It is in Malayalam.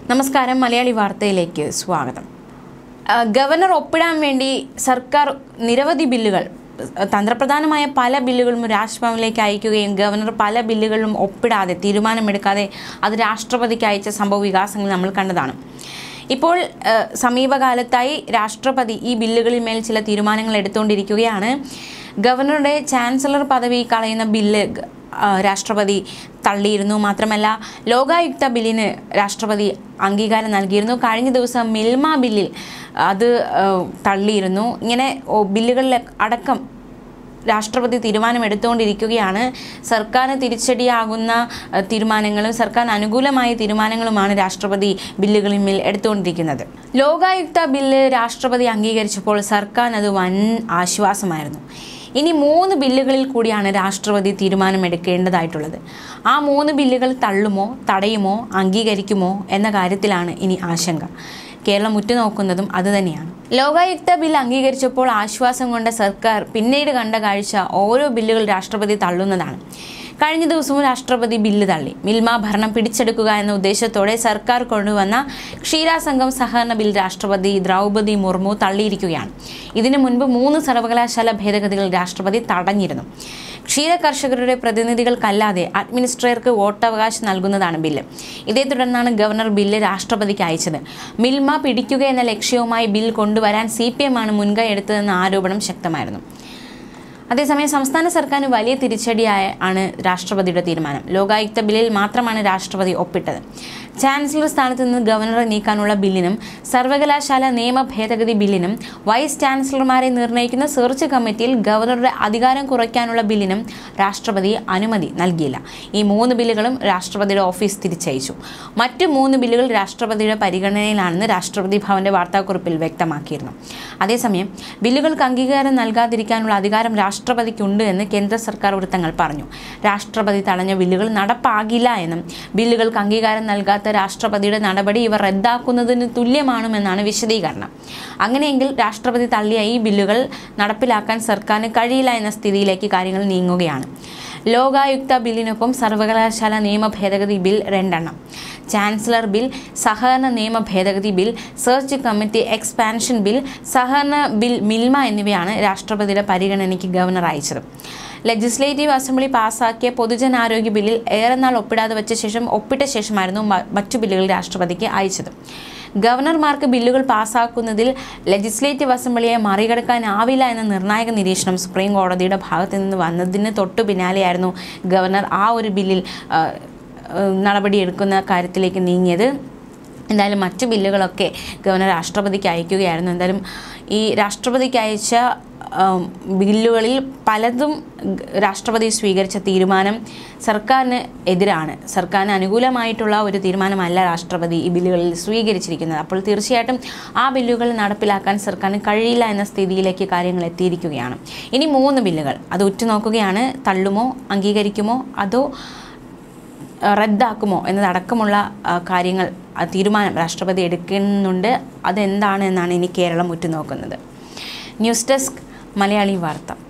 നമസ്കാരം മലയാളി വാർത്തയിലേക്ക് സ്വാഗതം. ഗവർണർ ഒപ്പിടാൻ വേണ്ടി സർക്കാർ നിരവധി ബില്ലുകൾ തന്ത്രപ്രധാനമായ പല ബില്ലുകളും രാജ്ഭവനിലേക്ക് അയക്കുകയും ഗവർണർ പല ബില്ലുകളിലും ഒപ്പിടാതെ തീരുമാനമെടുക്കാതെ അത് രാഷ്ട്രപതിക്ക് അയച്ച സംഭവ വികാസങ്ങൾ നമ്മൾ കണ്ടതാണ്. ഇപ്പോൾ സമീപകാലത്തായി രാഷ്ട്രപതി ഈ ബില്ലുകളിൽ മേൽ ചില തീരുമാനങ്ങൾ എടുത്തുകൊണ്ടിരിക്കുകയാണ്. ഗവർണറുടെ ചാൻസലർ പദവി കളയുന്ന ബില്ല് രാഷ്ട്രപതി തള്ളിയിരുന്നു. മാത്രമല്ല ലോകായുക്ത ബില്ലിന് രാഷ്ട്രപതി അംഗീകാരം നൽകിയിരുന്നു. കഴിഞ്ഞ ദിവസം മിൽമ ബില്ലിൽ അത് തള്ളിയിരുന്നു. ഇങ്ങനെ ബില്ലുകളിൽ അടക്കം രാഷ്ട്രപതി തീരുമാനമെടുത്തുകൊണ്ടിരിക്കുകയാണ്. സർക്കാരിന് തിരിച്ചടിയാകുന്ന തീരുമാനങ്ങളും സർക്കാരിന് അനുകൂലമായ തീരുമാനങ്ങളുമാണ് രാഷ്ട്രപതി ബില്ലുകളിൽ മേൽ എടുത്തുകൊണ്ടിരിക്കുന്നത്. ലോകായുക്ത ബില്ല് രാഷ്ട്രപതി അംഗീകരിച്ചപ്പോൾ സർക്കാരിന് അത് വൻ ആശ്വാസമായിരുന്നു. ഇനി 3 ബില്ലുകളിൽ കൂടിയാണ് രാഷ്ട്രപതി തീരുമാനമെടുക്കേണ്ടതായിട്ടുള്ളത്. ആ 3 ബില്ലുകൾ തള്ളുമോ തടയുമോ അംഗീകരിക്കുമോ എന്ന കാര്യത്തിലാണ് ഇനി ആശങ്ക. കേരളം ഉറ്റുനോക്കുന്നതും അതുതന്നെയാണ്. ലോകായുക്ത ബിൽ അംഗീകരിച്ചപ്പോൾ ആശ്വാസം കൊണ്ട സർക്കാർ പിന്നീട് കണ്ട കാഴ്ച ഓരോ ബില്ലുകൾ രാഷ്ട്രപതി തള്ളുന്നതാണ്. കഴിഞ്ഞ ദിവസവും രാഷ്ട്രപതി ബില്ല് തള്ളി. മിൽമ ഭരണം പിടിച്ചെടുക്കുക എന്ന ഉദ്ദേശത്തോടെ സർക്കാർ കൊണ്ടുവന്ന ക്ഷീരസംഘം സഹകരണ ബിൽ രാഷ്ട്രപതി ദ്രൗപദി മുർമു തള്ളിയിരിക്കുകയാണ്. ഇതിനു മുൻപ് 3 സർവകലാശാല ഭേദഗതികൾ രാഷ്ട്രപതി തടഞ്ഞിരുന്നു. ക്ഷീര കർഷകരുടെ പ്രതിനിധികൾക്കല്ലാതെ അഡ്മിനിസ്ട്രേറ്റർക്ക് വോട്ടവകാശം നൽകുന്നതാണ് ബില്ല്. ഇതേ തുടർന്നാണ് ഗവർണർ ബില്ല് രാഷ്ട്രപതിക്ക് അയച്ചത്. മിൽമ പിടിക്കുക എന്ന ലക്ഷ്യവുമായി ബിൽ കൊണ്ടുവരാൻ CPM ആണ് മുൻകൈ എടുത്തതെന്ന ആരോപണം ശക്തമായിരുന്നു. അതേസമയം സംസ്ഥാന സർക്കാരിന് വലിയ തിരിച്ചടിയാണ് രാഷ്ട്രപതിയുടെ തീരുമാനം. ലോകായുക്ത ബില്ലിൽ മാത്രമാണ് രാഷ്ട്രപതി ഒപ്പിട്ടത്. ചാൻസലർ സ്ഥാനത്ത് നിന്ന് ഗവർണറെ നീക്കാനുള്ള ബില്ലിനും സർവകലാശാല നിയമ ഭേദഗതി ബില്ലിനും വൈസ് ചാൻസലർമാരെ നിർണ്ണയിക്കുന്ന സെർച്ച് കമ്മിറ്റിയിൽ ഗവർണറുടെ അധികാരം കുറയ്ക്കാനുള്ള ബില്ലിനും രാഷ്ട്രപതി അനുമതി നൽകിയില്ല. ഈ 3 ബില്ലുകളും രാഷ്ട്രപതിയുടെ ഓഫീസ് തിരിച്ചയച്ചു. മറ്റ് 3 ബില്ലുകൾ രാഷ്ട്രപതിയുടെ പരിഗണനയിലാണെന്ന് രാഷ്ട്രപതി ഭവന്റെ വാർത്താക്കുറിപ്പിൽ വ്യക്തമാക്കിയിരുന്നു. അതേസമയം ബില്ലുകൾക്ക് അംഗീകാരം നൽകാതിരിക്കാനുള്ള അധികാരം രാഷ്ട്രപതിക്കുണ്ട് എന്ന് കേന്ദ്ര സർക്കാർ വൃത്തങ്ങൾ പറഞ്ഞു. രാഷ്ട്രപതി തടഞ്ഞ ബില്ലുകൾ നടപ്പാകില്ല എന്നും ബില്ലുകൾക്ക് അംഗീകാരം നൽകാത്ത രാഷ്ട്രപതിയുടെ നടപടി ഇവ റദ്ദാക്കുന്നതിന് തുല്യമാണെന്നാണ് വിശദീകരണം. അങ്ങനെയെങ്കിൽ രാഷ്ട്രപതി തള്ളിയ ഈ ബില്ലുകൾ നടപ്പിലാക്കാൻ സർക്കാരിന് കഴിയില്ല എന്ന സ്ഥിതിയിലേക്ക് കാര്യങ്ങൾ നീങ്ങുകയാണ്. ലോകായുക്ത ബില്ലിനൊപ്പം സർവകലാശാല നിയമ ഭേദഗതി ബിൽ 2 ചാൻസലർ ബിൽ, സഹകരണ നിയമ ഭേദഗതി bill, search committee expansion bill, സഹകരണ ബിൽ മിൽമ എന്നിവയാണ് രാഷ്ട്രപതിയുടെ പരിഗണനയ്ക്ക് ഗവർണർ അയച്ചത്. ലെജിസ്ലേറ്റീവ് അസംബ്ലി പാസാക്കിയ പൊതുജനാരോഗ്യ ബില്ലിൽ ഏറെ നാൾ ഒപ്പിട്ട ശേഷമായിരുന്നു മറ്റു ബില്ലുകൾ രാഷ്ട്രപതിക്ക് അയച്ചത്. ഗവർണർമാർക്ക് ബില്ലുകൾ പാസാക്കുന്നതിൽ ലെജിസ്ലേറ്റീവ് അസംബ്ലിയെ മറികടക്കാനാവില്ല എന്ന നിർണായക നിരീക്ഷണം സുപ്രീം കോടതിയുടെ ഭാഗത്തു നിന്ന് വന്നതിന് തൊട്ടു പിന്നാലെയായിരുന്നു ഗവർണർ ആ ഒരു ബില്ലിൽ നടപടിയെടുക്കുന്ന കാര്യത്തിലേക്ക് നീങ്ങിയത്. എന്തായാലും മറ്റു ബില്ലുകളൊക്കെ ഗവർണർ രാഷ്ട്രപതിക്ക് അയക്കുകയായിരുന്നു. എന്തായാലും ഈ രാഷ്ട്രപതിക്ക് അയച്ച ബില്ലുകളിൽ പലതും രാഷ്ട്രപതി സ്വീകരിച്ച തീരുമാനം സർക്കാരിന് എതിരാണ്. സർക്കാരിന് അനുകൂലമായിട്ടുള്ള ഒരു തീരുമാനമല്ല രാഷ്ട്രപതി ഈ ബില്ലുകളിൽ സ്വീകരിച്ചിരിക്കുന്നത്. അപ്പോൾ തീർച്ചയായിട്ടും ആ ബില്ലുകൾ നടപ്പിലാക്കാൻ സർക്കാരിന് കഴിയില്ല എന്ന സ്ഥിതിയിലേക്ക് കാര്യങ്ങൾ എത്തിയിരിക്കുകയാണ്. ഇനി 3 ബില്ലുകൾ അത് ഉറ്റുനോക്കുകയാണ്. തള്ളുമോ അംഗീകരിക്കുമോ അതോ റദ്ദാക്കുമോ എന്നതടക്കമുള്ള കാര്യങ്ങൾ തീരുമാനം രാഷ്ട്രപതി എടുക്കുന്നുണ്ട്. അതെന്താണ് എന്നാണ് ഇനി കേരളം ഉറ്റുനോക്കുന്നത്. ന്യൂസ് ഡെസ്ക് മലയാളി വാർത്ത.